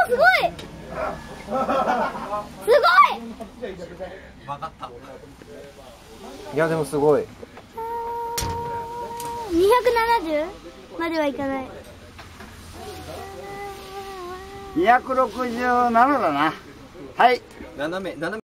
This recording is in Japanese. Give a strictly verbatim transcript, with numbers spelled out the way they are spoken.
すごいすごい。 分かった。 いやでもすごい。 にひゃくななじゅうまではいかない。 にひゃくろくじゅうななだな。はい。 斜め斜め。